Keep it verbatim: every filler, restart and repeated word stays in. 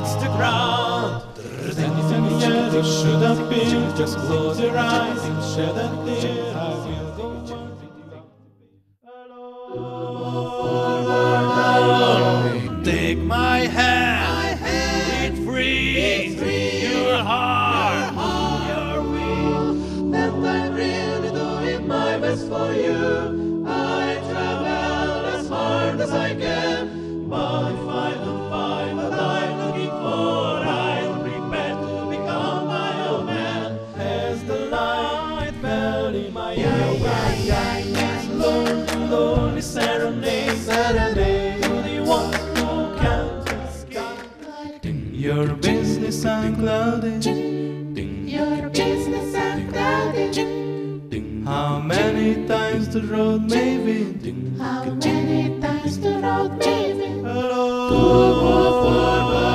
hits the ground. Yet it should have been. Just close your eyes and shed a tear. I will go on. Take my hand, it frees your heart, your will. And I'm really doing my best for you. I travel as hard as I can, but if I don't find what I'm looking for, I'll prepare to become my own man. As the light fell in my eyes, lonely, lonely serenade, serenade to the one who can't escape. Your business unclouded. Your business unclouded. How many times the road may be? How many times the road may be? Hello.